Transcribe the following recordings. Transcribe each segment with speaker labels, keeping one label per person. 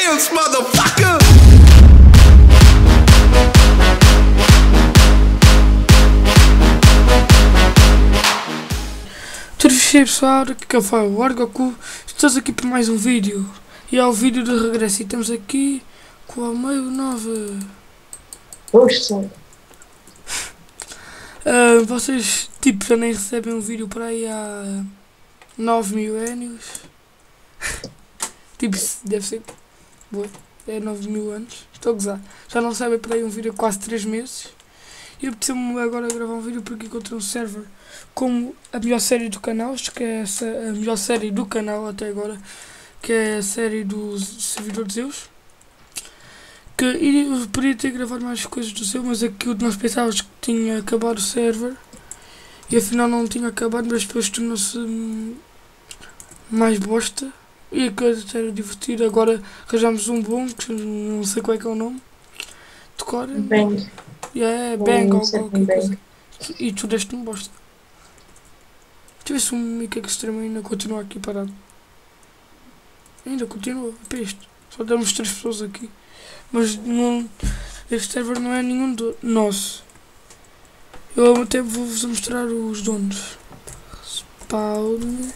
Speaker 1: dance, motherfucker!
Speaker 2: Tudo bem, pessoal, aqui que eu falo, o Argoku, estamos aqui para mais um vídeo. E é o vídeo de regresso e estamos aqui com a meio nova.
Speaker 3: Poxa.
Speaker 2: Vocês tipo já nem recebem um vídeo para aí há 9 milénios. Tipo, deve ser. Boa, é 9 mil anos. Estou a gozar. Já não recebem para aí um vídeo há quase 3 meses. E apeteceu-me agora gravar um vídeo porque encontrei um server como a melhor série do canal, acho que é essa a melhor série do canal até agora, que é a série dos servidores Zeus. Que eu poderia ter gravado mais coisas do Zeus, mas aquilo que nós pensávamos que tinha acabado o server e afinal não tinha acabado, mas depois tornou-se mais bosta. E a coisa era divertida. Agora arranjamos um bom, que não sei qual é que é o nome. Decora.
Speaker 3: Bang.
Speaker 2: É bang ou qualquer
Speaker 3: Bang.
Speaker 2: coisa. E tu deste-me bosta. Tivesse um mica extremo ainda continua aqui parado. Ainda continua, para isto. Só damos 3 pessoas aqui. Mas não, este server não é nenhum nosso. Eu até vou-vos mostrar os donos. Spawn.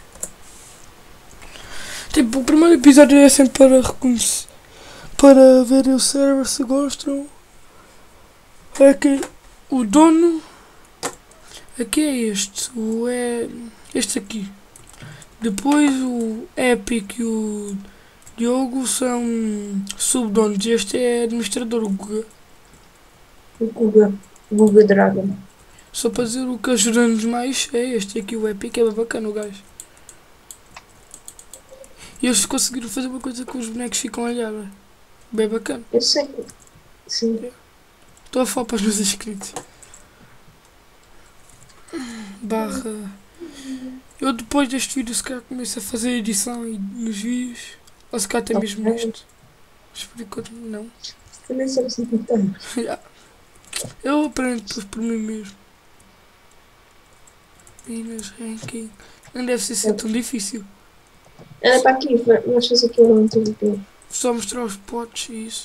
Speaker 2: Tipo, o primeiro episódio é sempre para reconhecer. Para ver o server se gostam. É que o dono aqui é este. Este aqui. Depois o Epic e o Diogo são subdonos. Este é administrador, o Guga.
Speaker 3: O Guga Dragon.
Speaker 2: Só para dizer o que ajuda-nos mais é este aqui, o Epic, é bem bacana o gajo. E eles conseguiram fazer uma coisa que os bonecos ficam a olhar, bem bacana.
Speaker 3: Eu sei que... Sim.
Speaker 2: Estou a falar para os meus inscritos. Barra. Eu depois deste vídeo se calhar começo a fazer edição nos vídeos. Ou se calhar até mesmo neste. Mas por enquanto não.
Speaker 3: Também sabe se importar.
Speaker 2: Eu aprendo depois por mim mesmo. Minas Ranking. Não deve ser tão difícil.
Speaker 3: Anda para aqui, vamos fazer aqui um tudo.
Speaker 2: Só mostrar os potes e isso.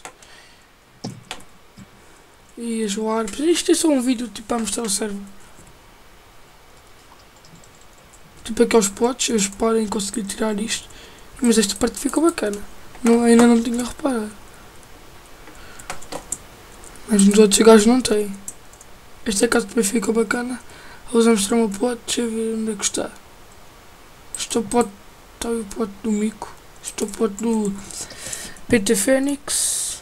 Speaker 2: E as warps. Isto é só um vídeo tipo para mostrar o server. Tipo aqueles potes, eles podem conseguir tirar isto. Mas esta parte fica bacana. Ainda não tinha reparado. Mas nos outros gajos não tem. Esta casa também fica bacana. Vou mostrar o meu pote, deixa eu ver onde é que está. Este é o pote. Está aí o pote do Mico. Este é o pote do PT Fênix.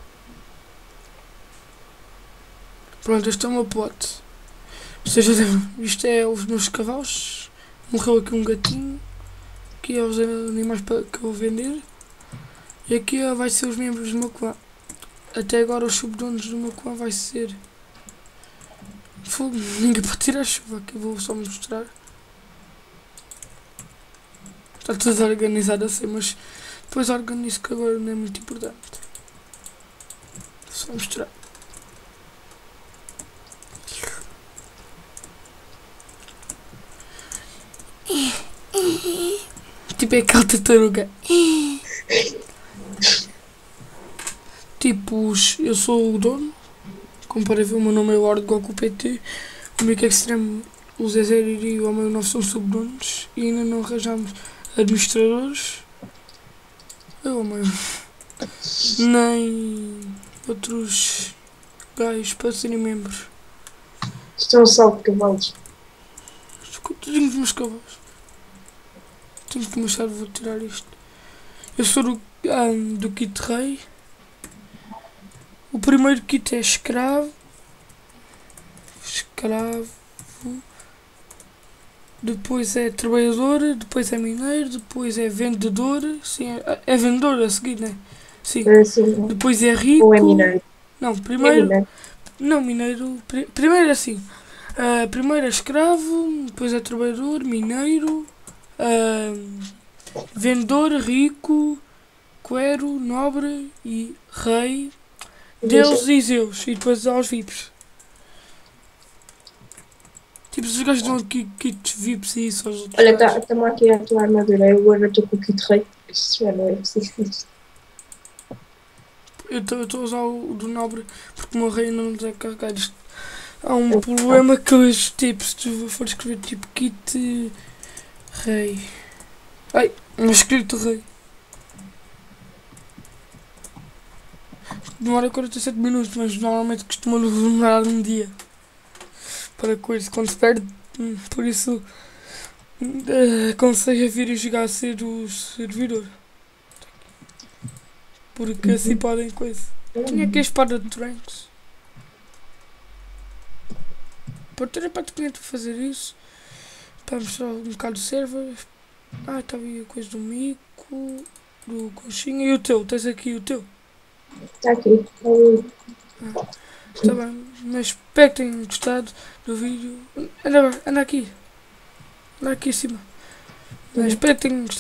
Speaker 2: Pronto, este é o meu pote. Ou seja, isto é os meus cavalos. Morreu aqui um gatinho. Aqui é os animais que eu vou vender. E aqui vai ser os membros do meu clã. Até agora os subdonos do meu clã vai ser... Ninguém pode tirar a chuva. Aqui vou só mostrar. Está tudo organizado assim, mas depois organizo que agora não é muito importante. Vou só mostrar. Tipo é aquela tartaruga. Tipo, eu sou o dono. Como para ver, o meu nome é o Argoku PT. O Mica Extremo, o Zezé e o meu 9 são subdonos. E ainda não arranjamos administradores. Eu, meu. Nem outros gajos para serem membros.
Speaker 3: Estão a salto de cavalos.
Speaker 2: Tenho os meus cavalos. Tenho que começar, vou tirar isto. Eu sou do kit rei. O primeiro kit é escravo. Depois é trabalhador, depois é mineiro, depois é vendedor. Sim, é vendedor a seguir, né? Sim.
Speaker 3: Sim.
Speaker 2: Depois é rico.
Speaker 3: Ou é mineiro?
Speaker 2: Não, primeiro.
Speaker 3: É mineiro.
Speaker 2: Não, mineiro. Primeiro é assim. Primeiro é escravo, depois é trabalhador, mineiro, vendedor, rico, clero, nobre e rei, Deus e Zeus. E depois há os VIPs. Tipo, os gajos dão aqui kits VIPs e isso aos outros.
Speaker 3: Olha, estamos aqui a tua armadura. Eu agora estou com o kit rei. Isso já não é preciso.
Speaker 2: Eu estou a usar o do Nobre porque o meu rei não nos é carregar isto. Há um problema que os tipos, se tu for escrever tipo kit rei. Ai, não é escrito rei. Demora 47 minutos, mas normalmente costuma demorar um dia para coisa, quando se perde. Por isso aconselho a vir e jogar a ser o servidor. Porque assim podem coisa. Tinha aqui a espada de Tranks. Para ter a parte cliente para fazer isso. Para mostrar um bocado do server. Estava aí a coisa do mico, do conchinha. E o teu? Tens aqui o teu?
Speaker 3: Está aqui.
Speaker 2: Está bem, mas espero que tenham gostado do vídeo. Anda aqui. Anda aqui em cima. Mas espero que tenham gostado.